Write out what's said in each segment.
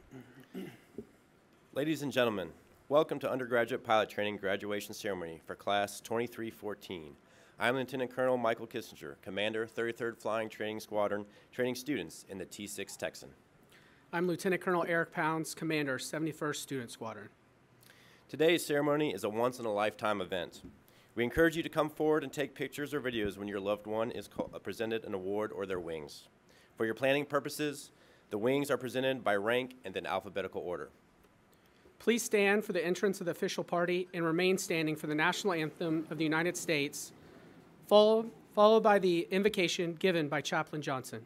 Ladies and gentlemen, welcome to Undergraduate Pilot Training Graduation Ceremony for Class 2314. I'm Lieutenant Colonel Michael Kissinger, Commander, 33rd Flying Training Squadron, training students in the T-6 Texan. I'm Lieutenant Colonel Eric Pounds, Commander, 71st Student Squadron. Today's ceremony is a once-in-a-lifetime event. We encourage you to come forward and take pictures or videos when your loved one is presented an award or their wings. For your planning purposes, the wings are presented by rank and in alphabetical order. Please stand for the entrance of the official party and remain standing for the national anthem of the United States, followed by the invocation given by Chaplain Johnson.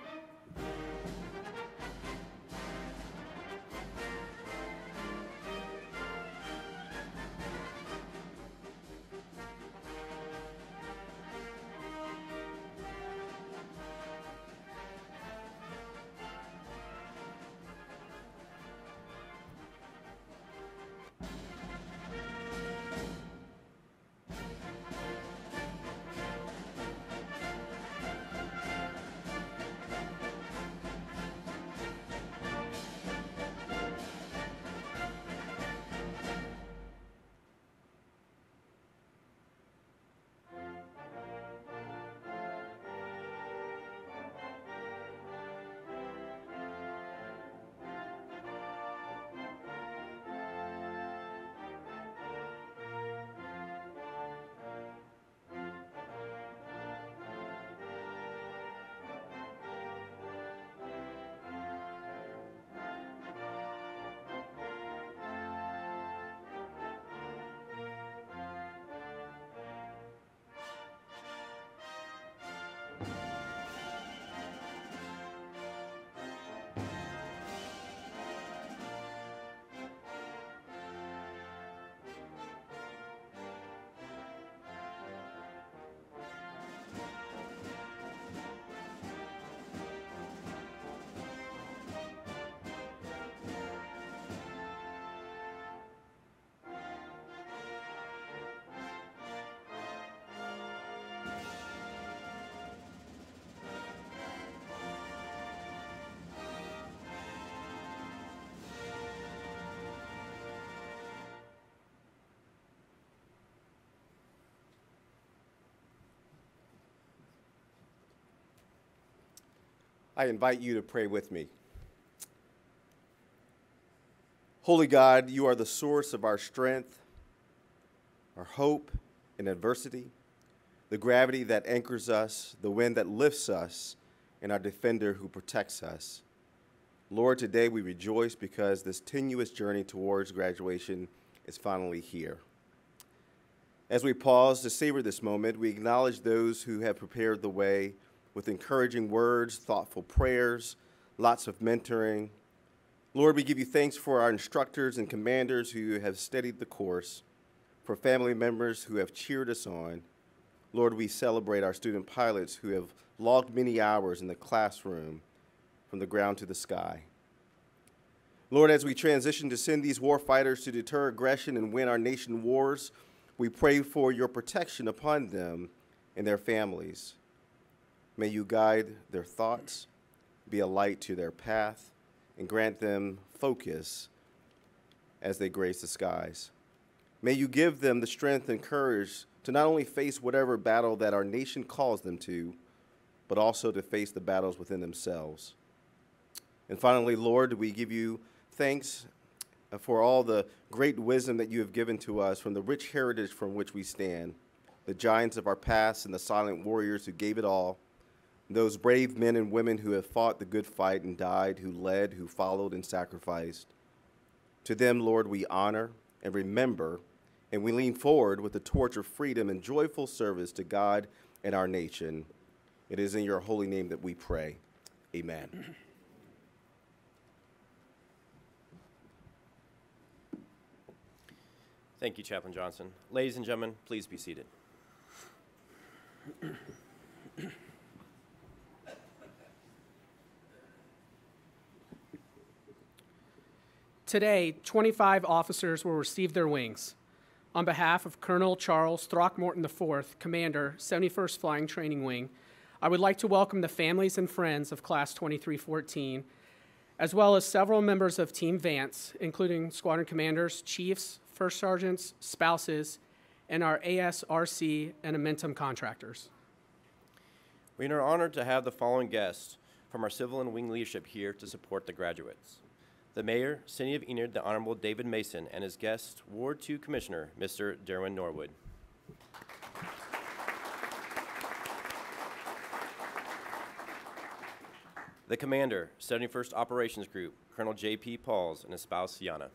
I invite you to pray with me. Holy God, you are the source of our strength, our hope in adversity, the gravity that anchors us, the wind that lifts us, and our defender who protects us. Lord, today we rejoice because this tenuous journey towards graduation is finally here. As we pause to savor this moment, we acknowledge those who have prepared the way with encouraging words, thoughtful prayers, lots of mentoring. Lord, we give you thanks for our instructors and commanders who have steadied the course, for family members who have cheered us on. Lord, we celebrate our student pilots who have logged many hours in the classroom from the ground to the sky. Lord, as we transition to send these war fighters to deter aggression and win our nation wars, we pray for your protection upon them and their families. May you guide their thoughts, be a light to their path, and grant them focus as they grace the skies. May you give them the strength and courage to not only face whatever battle that our nation calls them to, but also to face the battles within themselves. And finally, Lord, we give you thanks for all the great wisdom that you have given to us from the rich heritage from which we stand, the giants of our past and the silent warriors who gave it all, those brave men and women who have fought the good fight and died, who led, who followed and sacrificed. To them, Lord, we honor and remember, and we lean forward with the torch of freedom and joyful service to God and our nation. It is in your holy name that we pray. Amen. Thank you, Chaplain Johnson. Ladies and gentlemen, please be seated. Today, 25 officers will receive their wings. On behalf of Colonel Charles Throckmorton IV, Commander, 71st Flying Training Wing, I would like to welcome the families and friends of Class 2314 as well as several members of Team Vance, including squadron commanders, chiefs, first sergeants, spouses, and our ASRC and Amentum contractors. We are honored to have the following guests from our civil and wing leadership here to support the graduates. The Mayor, City of Enid, the Honorable David Mason, and his guest, Ward 2 Commissioner, Mr. Derwin Norwood. The Commander, 71st Operations Group, Colonel J.P. Pauls, and his spouse, Yana.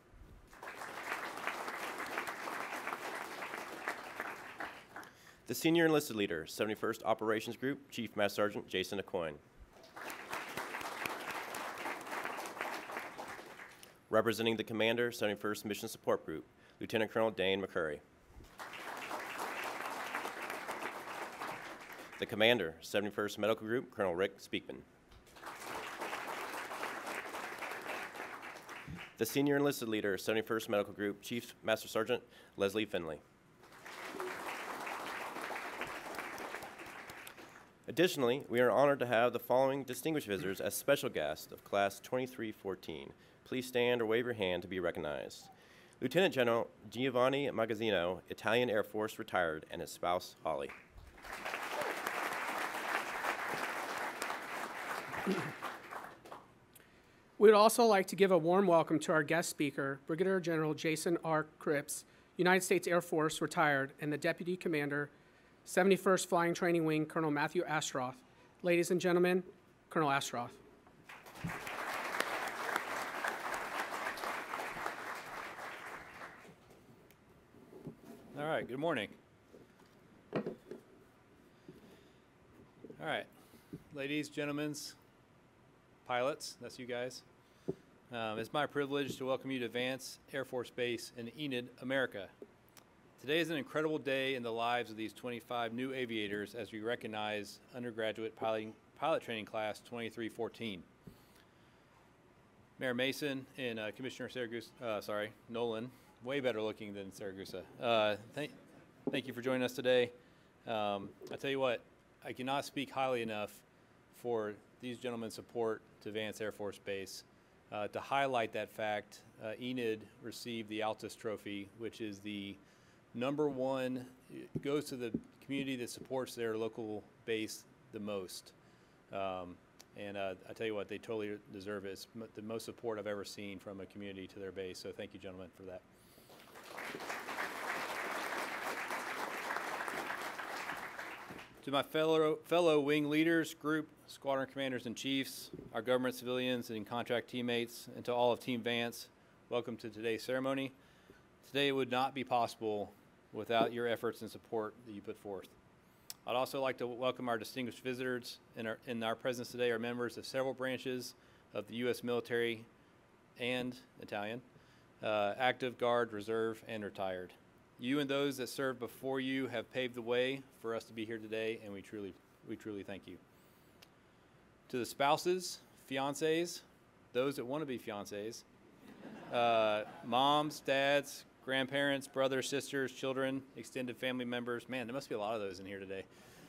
The Senior Enlisted Leader, 71st Operations Group, Chief Master Sergeant Jason Acoyne. Representing the Commander, 71st Mission Support Group, Lieutenant Colonel Dane McCurry. The Commander, 71st Medical Group, Colonel Rick Speakman. The Senior Enlisted Leader, 71st Medical Group, Chief Master Sergeant Leslie Finley. Additionally, we are honored to have the following distinguished visitors as special guests of Class 2314. Please stand or wave your hand to be recognized. Lieutenant General Giovanni Magazzino, Italian Air Force retired, and his spouse, Holly. We would also like to give a warm welcome to our guest speaker, Brigadier General Jason R. Cripps, United States Air Force retired, and the Deputy Commander, 71st Flying Training Wing, Colonel Matthew Astroff. Ladies and gentlemen, Colonel Astroff. All right, good morning. All right, ladies, gentlemen, pilots, that's you guys. It's my privilege to welcome you to Vance Air Force Base in Enid, America. Today is an incredible day in the lives of these 25 new aviators as we recognize Undergraduate Pilot Training Class 2314. Mayor Mason and Commissioner Nolan, way better looking than Saragusa. Thank you for joining us today. I tell you what, I cannot speak highly enough for these gentlemen's support to Vance Air Force Base. To highlight that fact, Enid received the Altus Trophy, which is the #1, it goes to the community that supports their local base the most. And I tell you what, they totally deserve it. It's the most support I've ever seen from a community to their base, so thank you, gentlemen, for that. To my fellow wing leaders, group, squadron commanders and chiefs, our government civilians and contract teammates, and to all of Team Vance, welcome to today's ceremony. Today would not be possible without your efforts and support that you put forth. I'd also like to welcome our distinguished visitors. In our presence today are members of several branches of the U.S. military and Italian, active, guard, reserve, and retired. You and those that served before you have paved the way for us to be here today, and we truly thank you. To the spouses, fiancés, those that want to be fiancés, moms, dads, grandparents, brothers, sisters, children, extended family members. Man, there must be a lot of those in here today.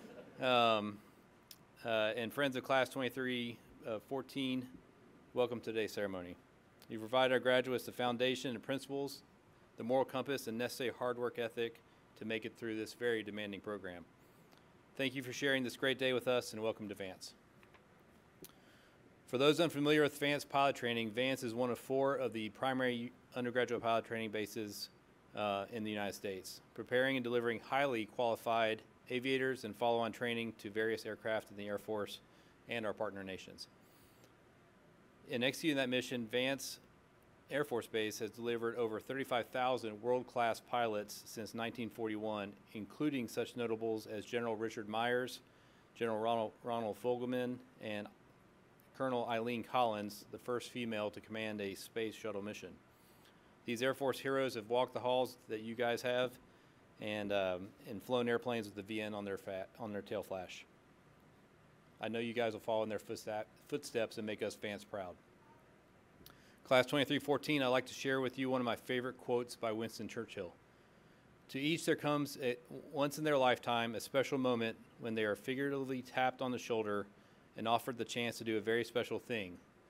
And friends of Class 2314, welcome to today's ceremony. You provide our graduates the foundation and principles, the moral compass, and necessary hard work ethic to make it through this very demanding program. Thank you for sharing this great day with us, and welcome to Vance. For those unfamiliar with Vance pilot training, Vance is one of 4 of the primary undergraduate pilot training bases in the United States, preparing and delivering highly qualified aviators and follow-on training to various aircraft in the Air Force and our partner nations. In executing that mission, Vance Air Force Base has delivered over 35,000 world-class pilots since 1941, including such notables as General Richard Myers, General Ronald Fogelman, and Colonel Eileen Collins, the first female to command a space shuttle mission. These Air Force heroes have walked the halls that you guys have and flown airplanes with the VN on their tail flash. I know you guys will follow in their footsteps and make us Vance proud. Class 2314, I'd like to share with you one of my favorite quotes by Winston Churchill. To each there comes once in their lifetime a special moment when they are figuratively tapped on the shoulder and offered the chance to do a very special thing.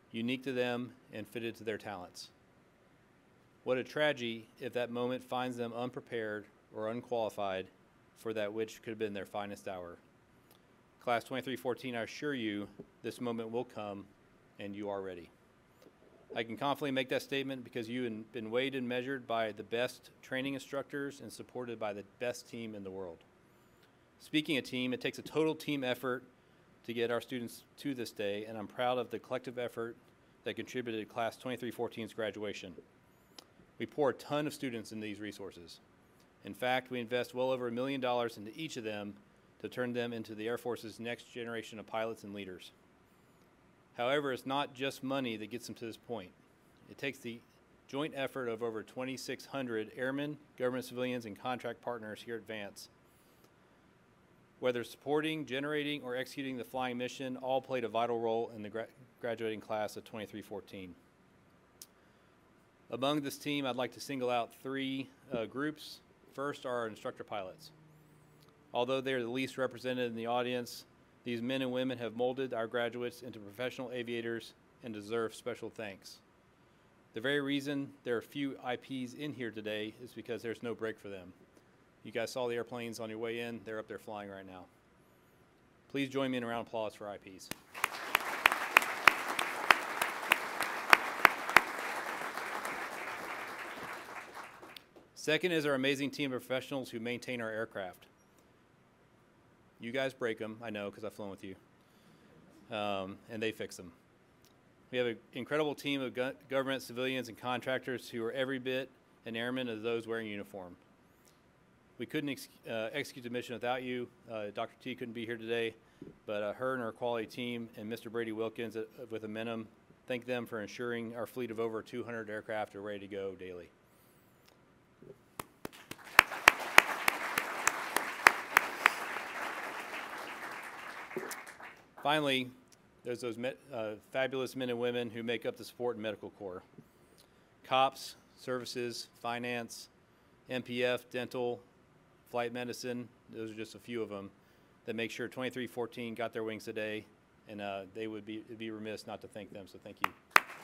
unique to them and fitted to their talents. What a tragedy if that moment finds them unprepared or unqualified for that which could have been their finest hour. Class 2314, I assure you, this moment will come, and you are ready. I can confidently make that statement because you have been weighed and measured by the best training instructors and supported by the best team in the world. Speaking of team, it takes a total team effort to get our students to this day, and I'm proud of the collective effort that contributed to Class 2314's graduation. We pour a ton of students in these resources. In fact, we invest well over $1 million into each of them to turn them into the Air Force's next generation of pilots and leaders. However, it's not just money that gets them to this point. It takes the joint effort of over 2,600 airmen, government civilians, and contract partners here at Vance. Whether supporting, generating, or executing the flying mission, all played a vital role in the graduating class of 2314. Among this team, I'd like to single out three groups. First are our instructor pilots. Although they are the least represented in the audience, these men and women have molded our graduates into professional aviators and deserve special thanks. The very reason there are few IPs in here today is because there's no break for them. You guys saw the airplanes on your way in. They're up there flying right now. Please join me in a round of applause for IPs. Second is our amazing team of professionals who maintain our aircraft. You guys break them, I know, because I've flown with you, and they fix them. We have an incredible team of government, civilians, and contractors who are every bit an airman as those wearing uniform. We couldn't execute the mission without you. Dr. T couldn't be here today, but her and her quality team and Mr. Brady Wilkins with Amenum, thank them for ensuring our fleet of over 200 aircraft are ready to go daily. Finally, there's those fabulous men and women who make up the support and medical corps. Cops, services, finance, MPF, dental, flight medicine, those are just a few of them that make sure 2314 got their wings today, and they would be remiss not to thank them, so thank you.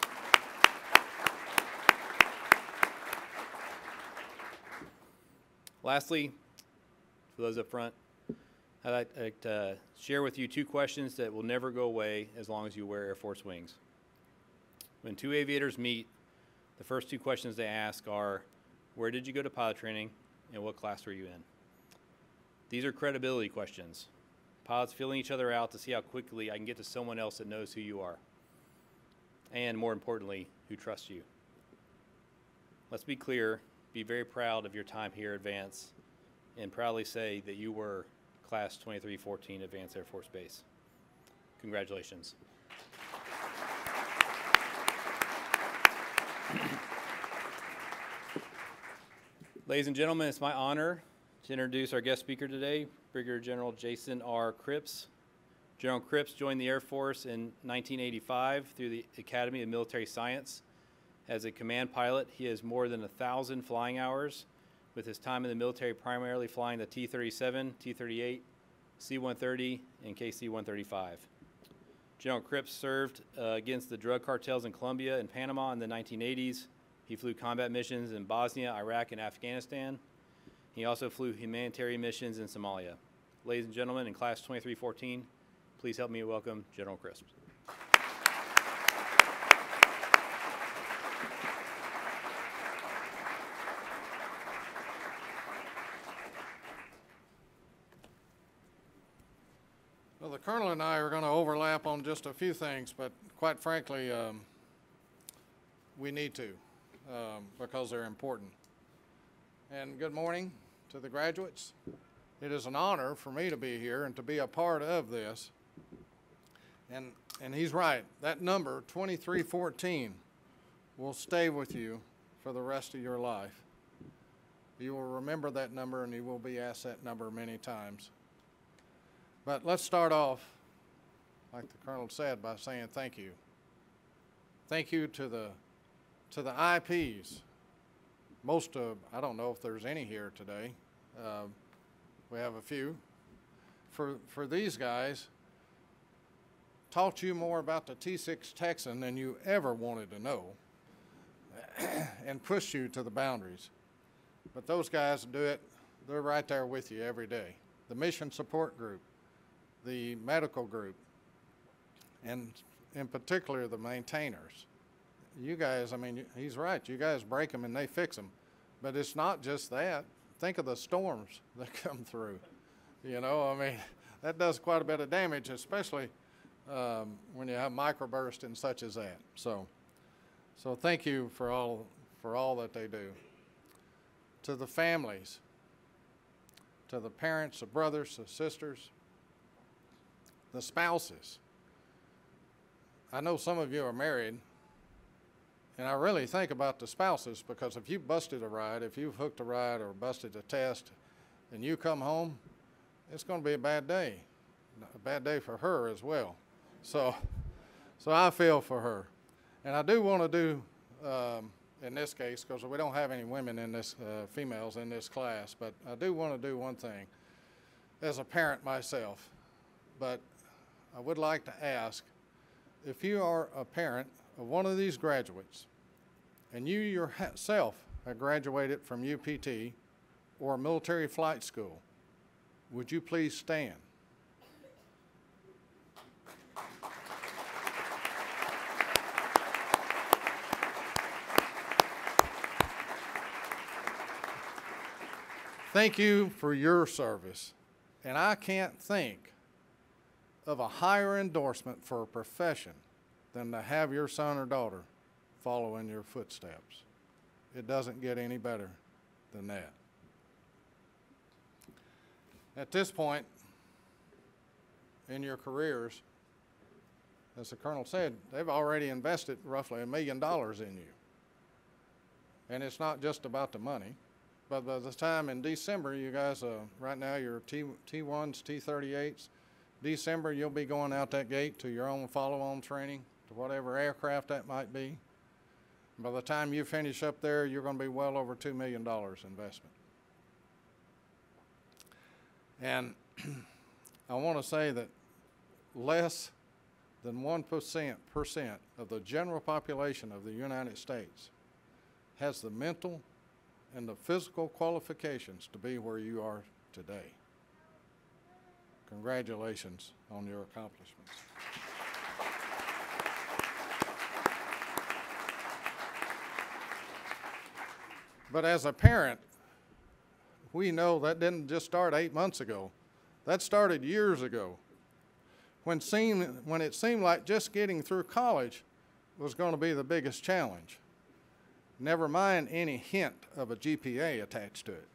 Lastly, for those up front, I'd like to share with you two questions that will never go away as long as you wear Air Force wings. When two aviators meet, the first two questions they ask are, where did you go to pilot training and what class were you in? These are credibility questions. Pilots feeling each other out to see how quickly I can get to someone else that knows who you are. And more importantly, who trusts you. Let's be clear, be very proud of your time here at Vance and proudly say that you were Class 2314 at Vance Air Force Base. Congratulations. Ladies and gentlemen, it's my honor to introduce our guest speaker today, Brigadier General Jason R. Cripps. General Cripps joined the Air Force in 1985 through the Academy of Military Science. As a command pilot, he has more than 1,000 flying hours, with his time in the military primarily flying the T-37, T-38, C-130, and KC-135. General Cripps served against the drug cartels in Colombia and Panama in the 1980s. He flew combat missions in Bosnia, Iraq, and Afghanistan. He also flew humanitarian missions in Somalia. Ladies and gentlemen, in Class 2314, please help me welcome General Cripps. Well, the Colonel and I are going to overlap on just a few things, but quite frankly, we need to because they're important. And good morning to the graduates. It is an honor for me to be here and to be a part of this. And he's right. That number, 2314, will stay with you for the rest of your life. You will remember that number, and you will be asked that number many times. But let's start off, like the Colonel said, by saying thank you. Thank you to the IPs. Most of, I don't know if there's any here today. We have a few. For these guys taught you more about the T-6 Texan than you ever wanted to know and pushed you to the boundaries. But those guys do it. They're right there with you every day. The mission support group, the medical group, and in particular the maintainers. You guys, I mean, he's right. You guys break them and they fix them. But it's not just that. Think of the storms that come through. You know, I mean, that does quite a bit of damage, especially when you have microburst and such as that. So thank you for all that they do. To the families, to the parents, the brothers, the sisters, the spouses. I know some of you are married, and I really think about the spouses, because if you busted a ride, if you've hooked a ride or busted a test, and you come home, it's going to be a bad day for her as well. So I feel for her. And I do want to do, in this case, because we don't have any women in this, females in this class, but I do want to do one thing as a parent myself. But I would like to ask, if you are a parent of one of these graduates and you yourself have graduated from UPT or military flight school, would you please stand? Thank you for your service, and I can't think of a higher endorsement for a profession than to have your son or daughter follow in your footsteps. It doesn't get any better than that. At this point in your careers, as the Colonel said, they've already invested roughly $1 million in you. And it's not just about the money. But by the time in December, you guys, right now you're T1s, T-38s. December, you'll be going out that gate to your own follow-on training, to whatever aircraft that might be. By the time you finish up there, you're going to be well over $2 million investment. And I want to say that less than 1% of the general population of the United States has the mental and the physical qualifications to be where you are today. Congratulations on your accomplishments. But as a parent, we know that didn't just start 8 months ago. That started years ago, when it seemed like just getting through college was going to be the biggest challenge. Never mind any hint of a GPA attached to it.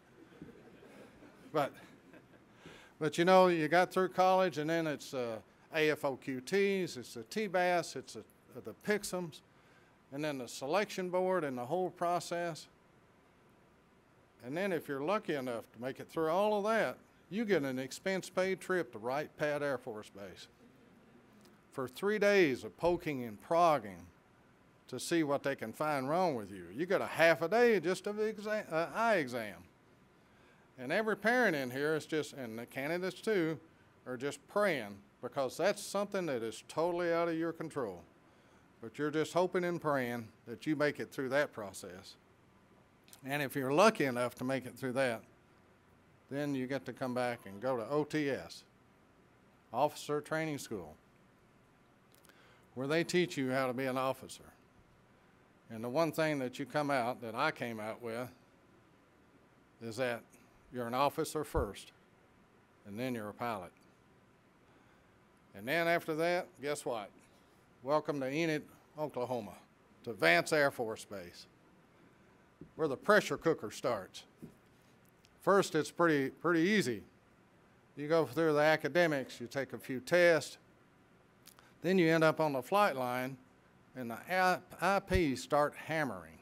But you know, you got through college, and then it's AFOQTs, it's the TBAS, it's the PICSMs, and then the selection board and the whole process. And then if you're lucky enough to make it through all of that, you get an expense-paid trip to Wright-Patt Air Force Base for 3 days of poking and progging to see what they can find wrong with you. You got a half a day just of eye exam. And every parent in here is just, and the candidates too, are just praying, because that's something that is totally out of your control. But you're just hoping and praying that you make it through that process. And if you're lucky enough to make it through that, then you get to come back and go to OTS, Officer Training School, where they teach you how to be an officer. And the one thing that you come out, that I came out with, is that you're an officer first, and then you're a pilot. And then after that, guess what? Welcome to Enid, Oklahoma, to Vance Air Force Base, where the pressure cooker starts. First, it's pretty easy. You go through the academics, you take a few tests, then you end up on the flight line, and the IPs start hammering.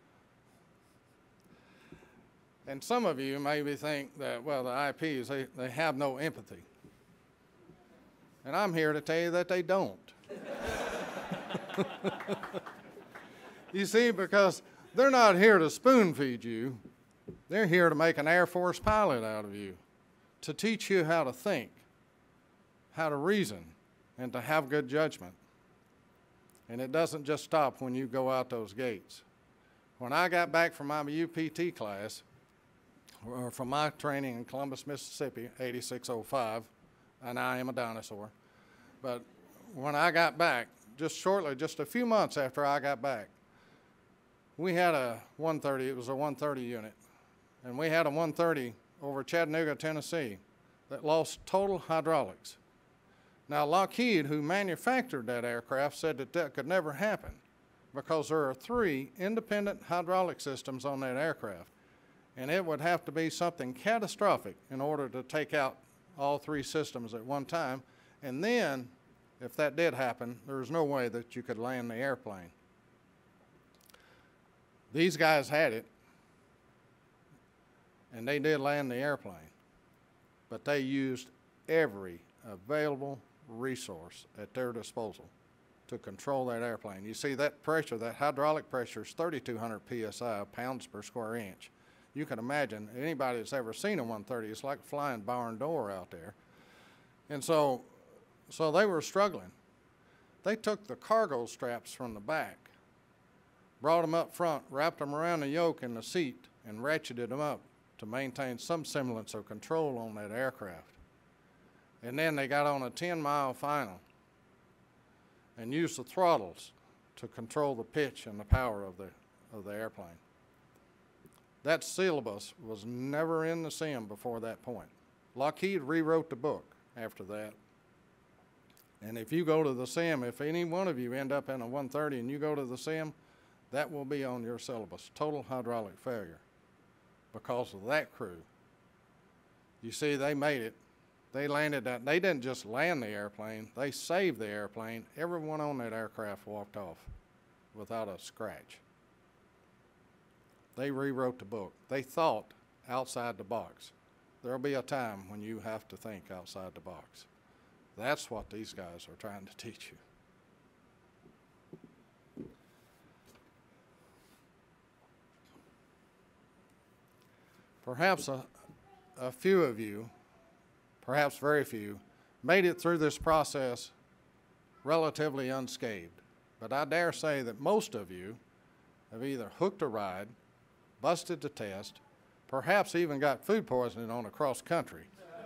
And some of you maybe think that, well, the IPs, they have no empathy. And I'm here to tell you that they don't. You see, because they're not here to spoon feed you. They're here to make an Air Force pilot out of you, to teach you how to think, how to reason, and to have good judgment. And it doesn't just stop when you go out those gates. When I got back from my UPT class, or from my training in Columbus, Mississippi, 8605, and I am a dinosaur, but when I got back, just a few months after I got back, we had a 130, it was a 130 unit, and we had a 130 over Chattanooga, Tennessee, that lost total hydraulics. Now, Lockheed, who manufactured that aircraft, said that that could never happen because there are 3 independent hydraulic systems on that aircraft, and it would have to be something catastrophic in order to take out all 3 systems at one time, and then, if that did happen, there was no way that you could land the airplane. These guys had it, and they did land the airplane, but they used every available resource at their disposal to control that airplane. You see, that pressure, that hydraulic pressure is 3,200 psi, pounds per square inch. You can imagine, anybody that's ever seen a 130, it's like flying barn door out there. And so they were struggling. They took the cargo straps from the back, brought them up front, wrapped them around the yoke in the seat, and ratcheted them up to maintain some semblance of control on that aircraft. And then they got on a 10-mile final and used the throttles to control the pitch and the power of the airplane. That syllabus was never in the sim before that point. Lockheed rewrote the book after that. And if you go to the sim, if any one of you end up in a 130 and you go to the sim, that will be on your syllabus, total hydraulic failure, because of that crew. You see, they made it. They landed that. They didn't just land the airplane, they saved the airplane. Everyone on that aircraft walked off without a scratch. They rewrote the book. They thought outside the box. There'll be a time when you have to think outside the box. That's what these guys are trying to teach you. Perhaps a few of you, perhaps very few, made it through this process relatively unscathed. But I dare say that most of you have either hooked a ride, busted the test, perhaps even got food poisoning on a cross country.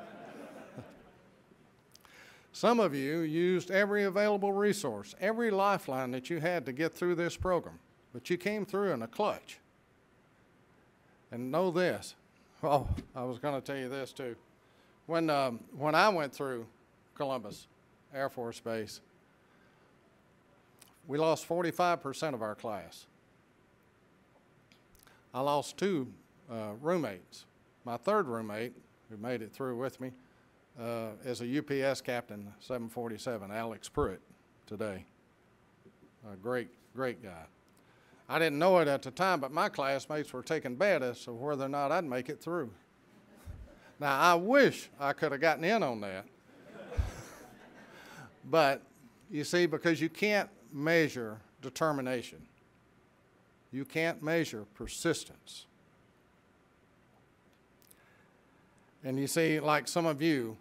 Some of you used every available resource, every lifeline that you had to get through this program, but you came through in a clutch. And know this, oh, I was going to tell you this too. When I went through Columbus Air Force Base, we lost 45% of our class. I lost 2 roommates. My 3rd roommate, who made it through with me, is a UPS captain, 747, Alex Pruitt, today. A great, great guy. I didn't know it at the time, but my classmates were taking bet as to whether or not I'd make it through. Now, I wish I could have gotten in on that. But, you see, because you can't measure determination. You can't measure persistence. And you see, like some of you,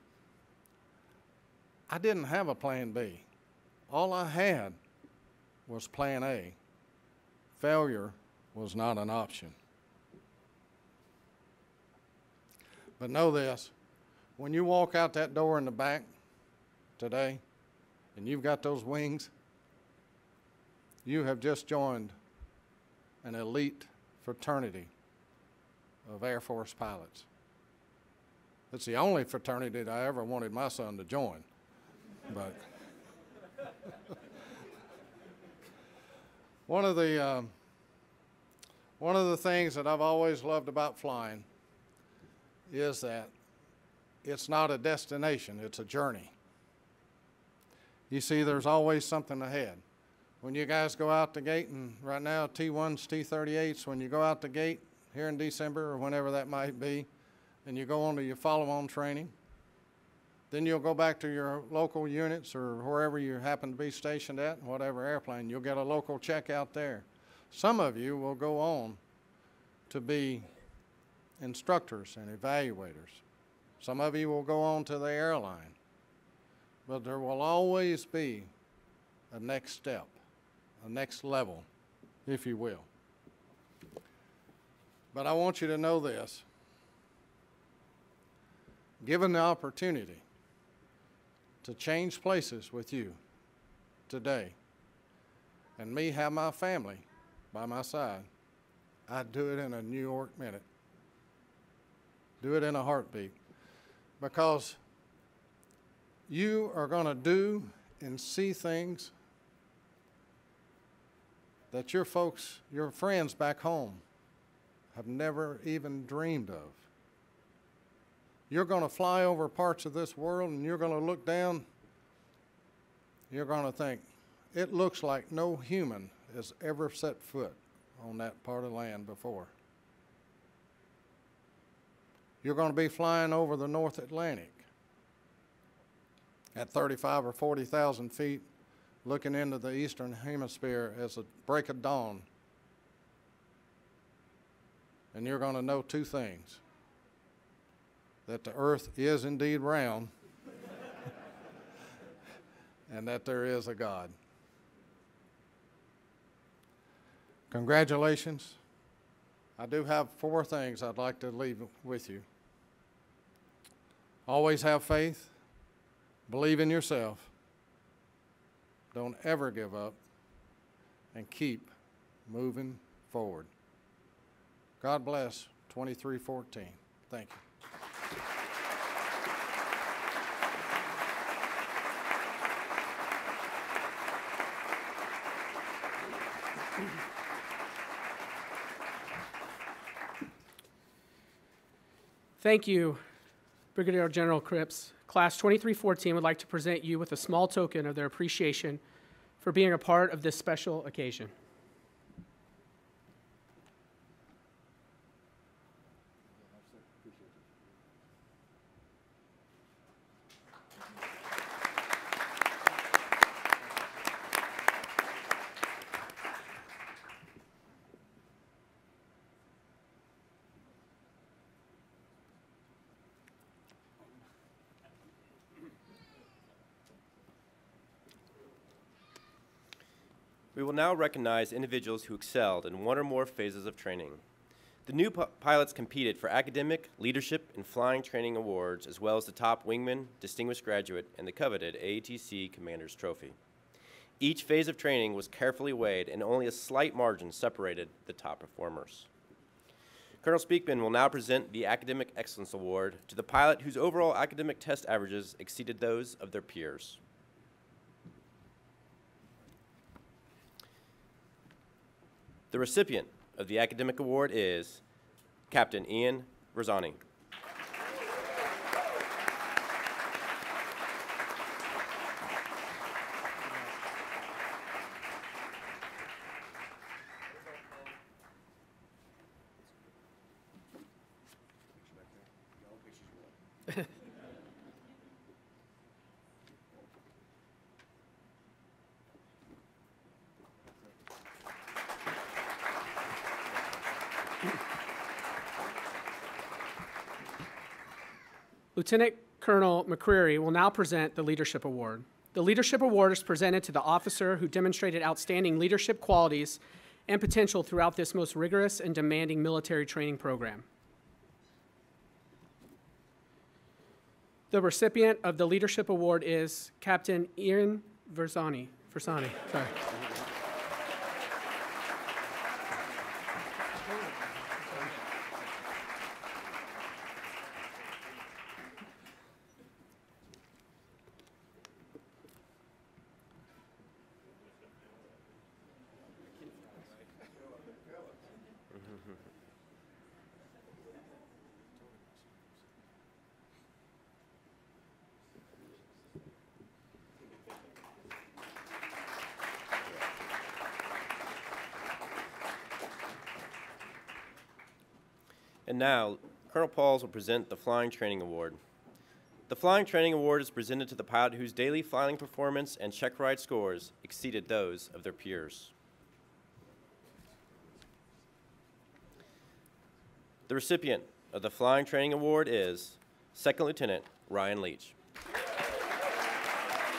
I didn't have a plan B. All I had was plan A. Failure was not an option. But know this, when you walk out that door in the back today and you've got those wings, you have just joined an elite fraternity of Air Force pilots. It's the only fraternity that I ever wanted my son to join. But one of the things that I've always loved about flying is that it's not a destination, it's a journey. You see, there's always something ahead. When you guys go out the gate, and right now T-1s, T-38s, when you go out the gate here in December or whenever that might be, and you go on to your follow-on training, then you'll go back to your local units or wherever you happen to be stationed at, whatever airplane, you'll get a local checkout there. Some of you will go on to be instructors and evaluators. Some of you will go on to the airline. but there will always be a next step, a next level, if you will. But I want you to know this. Given the opportunity to change places with you today, and me have my family by my side, I'd do it in a New York minute. Do it in a heartbeat. Because you are going to do and see things that your folks, your friends back home have never even dreamed of. You're going to fly over parts of this world and you're going to look down, you're going to think, it looks like no human has ever set foot on that part of land before. You're going to be flying over the North Atlantic at 35 or 40,000 feet, looking into the eastern hemisphere as the break of dawn. And you're going to know two things: that the earth is indeed round and that there is a God. Congratulations. I do have 4 things I'd like to leave with you. Always have faith. Believe in yourself. Don't ever give up. And keep moving forward. God bless 2314. Thank you. Thank you, Brigadier General Cripps. Class 2314 would like to present you with a small token of their appreciation for being a part of this special occasion. We will now recognize individuals who excelled in one or more phases of training. The new pilots competed for academic, leadership, and flying training awards, as well as the top wingman, distinguished graduate, and the coveted AATC Commander's Trophy. Each phase of training was carefully weighed, and only a slight margin separated the top performers. Colonel Speakman will now present the Academic Excellence Award to the pilot whose overall academic test averages exceeded those of their peers. The recipient of the academic award is Captain Ian Verzani. Lieutenant Colonel McCreary will now present the Leadership Award. The Leadership Award is presented to the officer who demonstrated outstanding leadership qualities and potential throughout this most rigorous and demanding military training program. The recipient of the Leadership Award is Captain Ian Verzani. Sorry. And now, Colonel Pauls will present the Flying Training Award. The Flying Training Award is presented to the pilot whose daily flying performance and check ride scores exceeded those of their peers. The recipient of the Flying Training Award is Second Lieutenant Ryan Leach.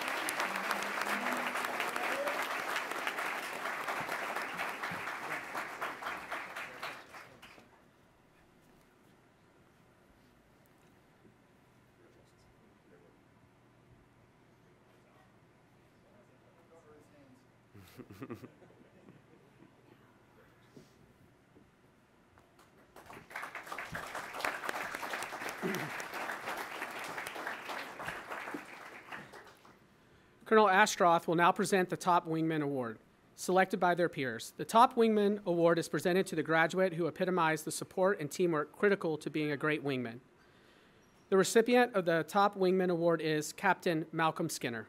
Colonel Ashtroth will now present the Top Wingman Award, selected by their peers. The Top Wingman Award is presented to the graduate who epitomized the support and teamwork critical to being a great wingman. The recipient of the Top Wingman Award is Captain Malcolm Skinner.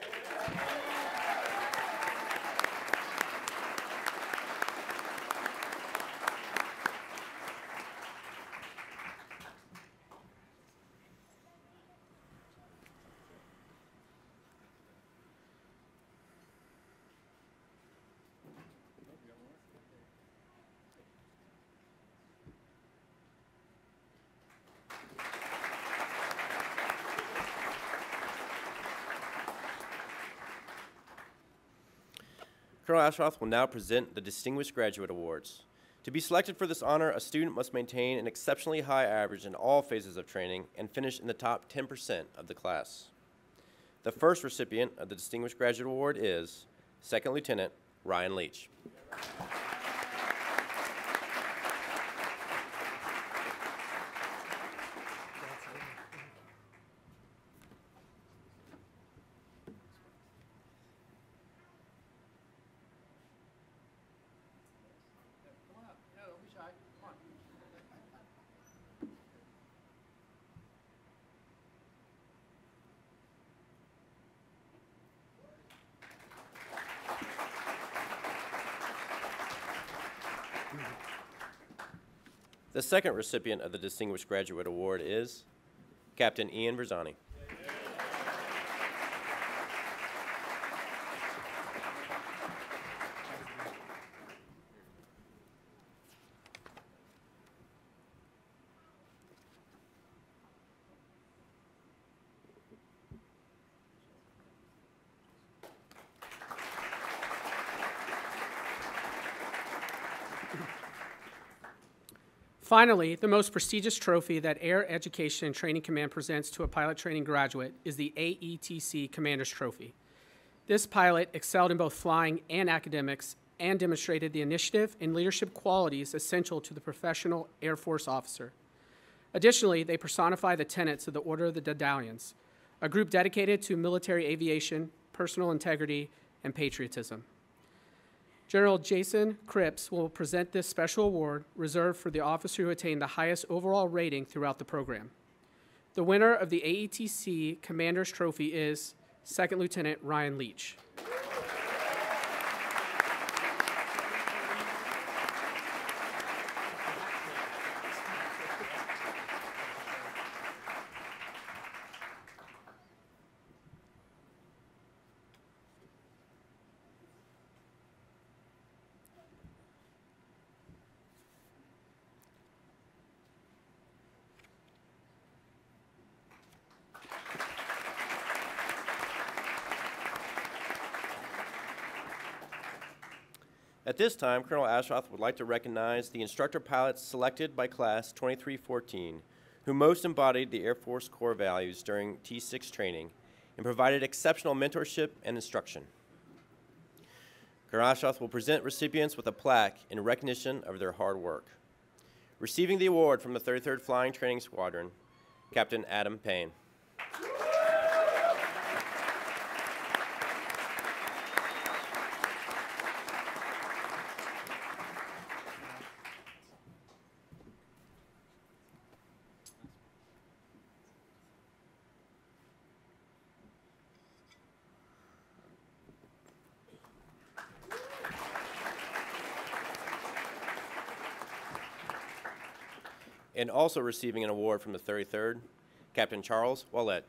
Colonel Ashroth will now present the Distinguished Graduate Awards. To be selected for this honor, a student must maintain an exceptionally high average in all phases of training and finish in the top 10% of the class. The first recipient of the Distinguished Graduate Award is Second Lieutenant Ryan Leach. The second recipient of the Distinguished Graduate Award is Captain Ian Verzani. Finally, the most prestigious trophy that Air Education and Training Command presents to a pilot training graduate is the AETC Commander's Trophy. This pilot excelled in both flying and academics and demonstrated the initiative and leadership qualities essential to the professional Air Force officer. Additionally, they personify the tenets of the Order of the Dedalians, a group dedicated to military aviation, personal integrity, and patriotism. General Jason Cripps will present this special award reserved for the officer who attained the highest overall rating throughout the program. The winner of the AETC Commander's Trophy is Second Lieutenant Ryan Leach. At this time, Colonel Ashroth would like to recognize the instructor pilots selected by Class 2314, who most embodied the Air Force core values during T6 training and provided exceptional mentorship and instruction. Colonel Ashroth will present recipients with a plaque in recognition of their hard work. Receiving the award from the 33rd Flying Training Squadron, Captain Adam Payne. And also receiving an award from the 33rd, Captain Charles Wallet.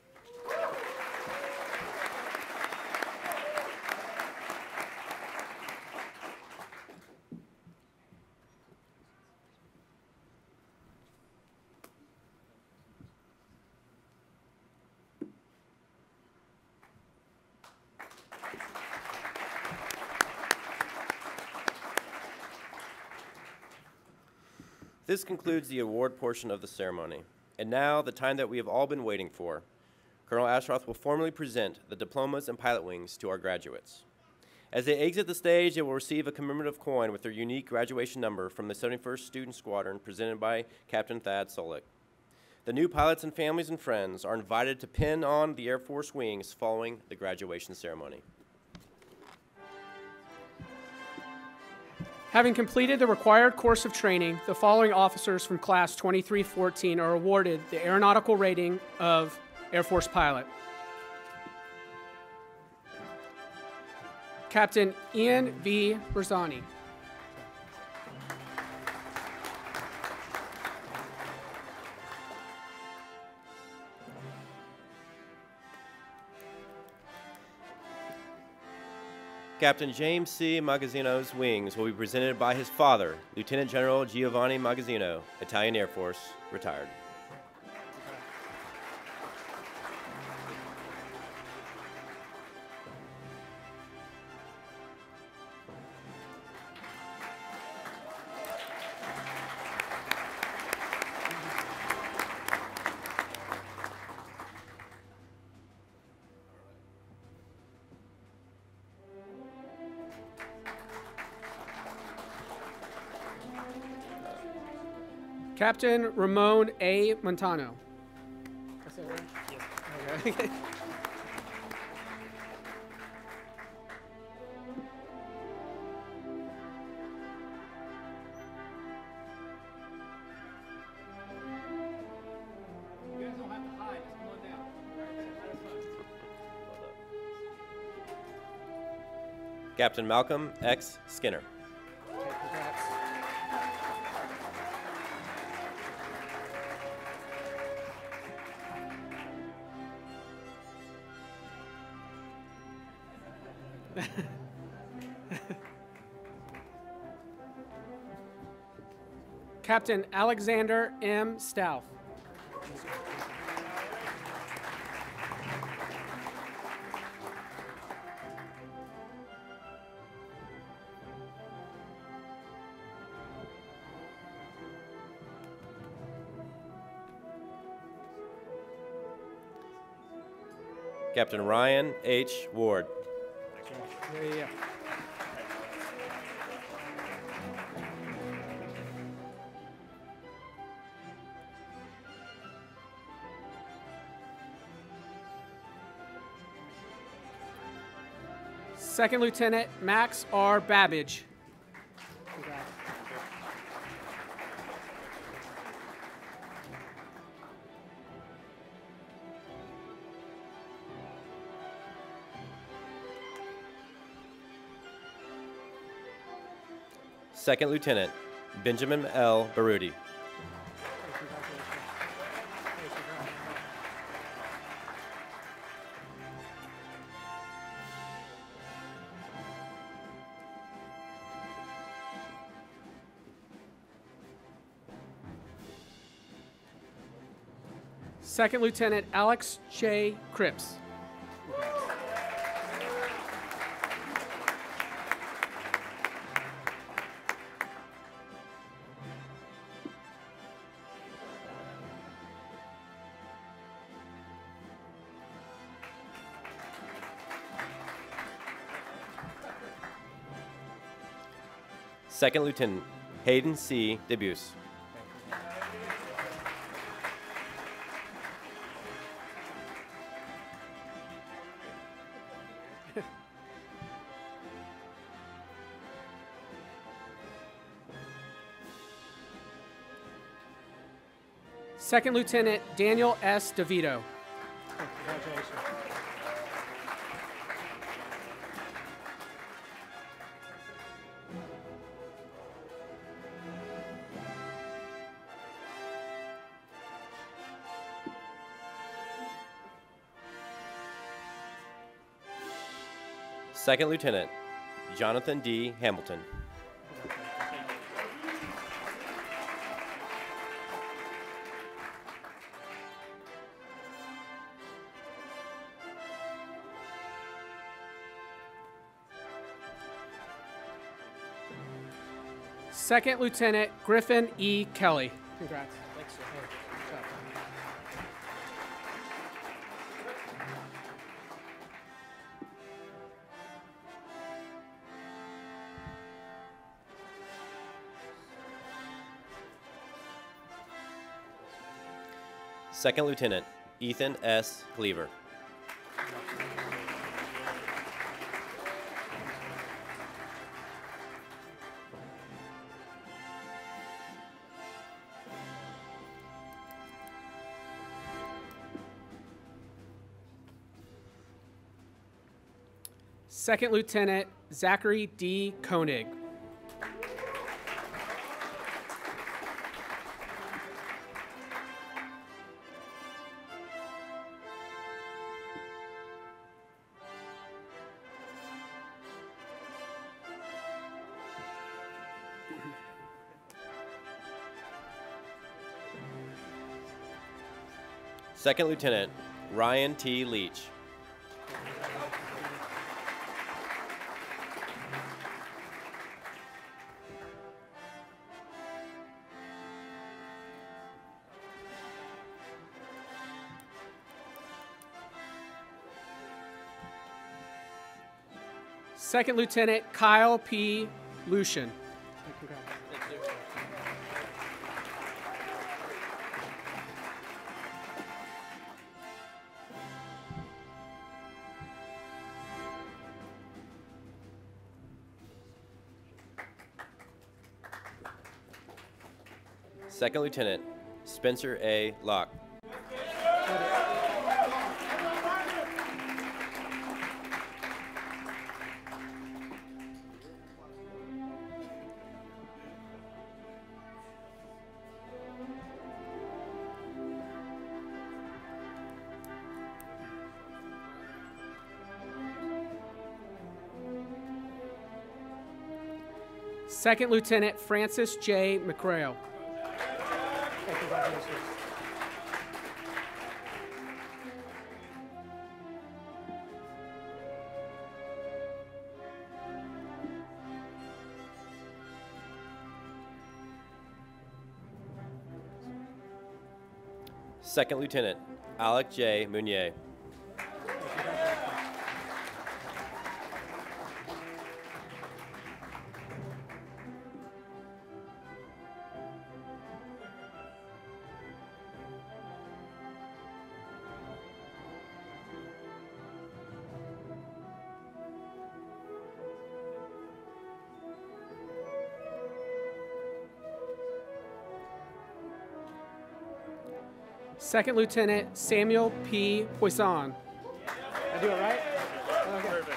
This concludes the award portion of the ceremony. And now, the time that we have all been waiting for. Colonel Ashroth will formally present the diplomas and pilot wings to our graduates. As they exit the stage, they will receive a commemorative coin with their unique graduation number from the 71st Student Squadron presented by Captain Thad Solik. The new pilots and families and friends are invited to pin on the Air Force wings following the graduation ceremony. Having completed the required course of training, the following officers from Class 2314 are awarded the aeronautical rating of Air Force Pilot. Captain Ian V. Berzani. Captain James C. Magazzino's wings will be presented by his father, Lieutenant General Giovanni Magazzino, Italian Air Force, retired. Captain Ramon A. Montano. That's it, right? Yes. Okay. You guys don't have to hide. Just come on down. Captain Malcolm X. Skinner. Okay, congrats. Captain Alexander M. Stauff. Captain Ryan H. Ward. Yeah. Second Lieutenant Max R. Babbage. Congrats. Second Lieutenant Benjamin L. Baruti. Second Lieutenant Alex J. Cripps. Second Lieutenant Hayden C. Debuse. Second Lieutenant Daniel S. DeVito. Congratulations. Second Lieutenant Jonathan D. Hamilton. Second Lieutenant Griffin E. Kelly. Congrats. Thanks, sir. Hey, good job. Second Lieutenant Ethan S. Cleaver. Second Lieutenant Zachary D. Koenig. Second Lieutenant Ryan T. Leach. Second Lieutenant Kyle P. Lucian. Second Lieutenant Spencer A. Locke. Second Lieutenant Francis J. McRae. Second Lieutenant Alec J. Meunier. Second Lieutenant Samuel P. Poisson. I do it right? Okay. Perfect.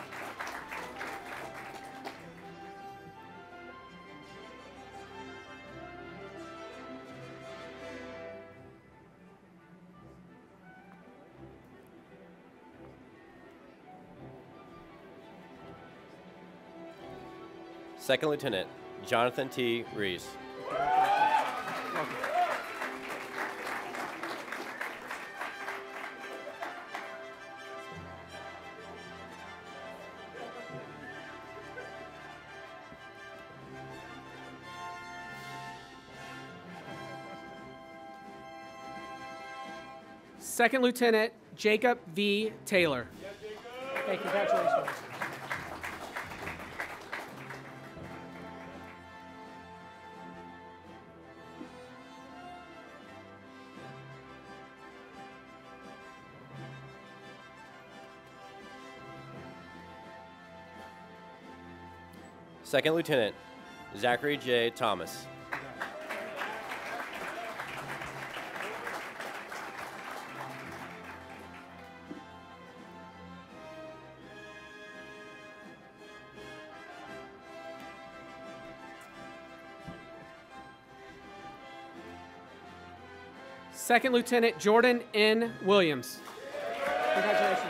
Second Lieutenant Jonathan T. Reese. Second Lieutenant Jacob V. Taylor. Hey, congratulations. Second Lieutenant Zachary J. Thomas. Second Lieutenant Jordan N. Williams. Congratulations.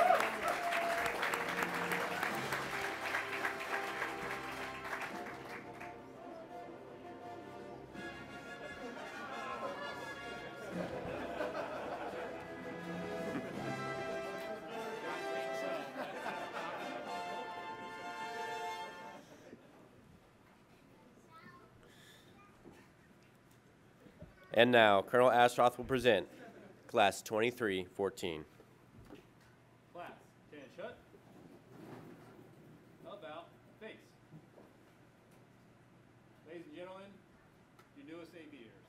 And now, Colonel Ashroth will present Class 2314. Class, stand shut. About face. Ladies and gentlemen, your newest aviator.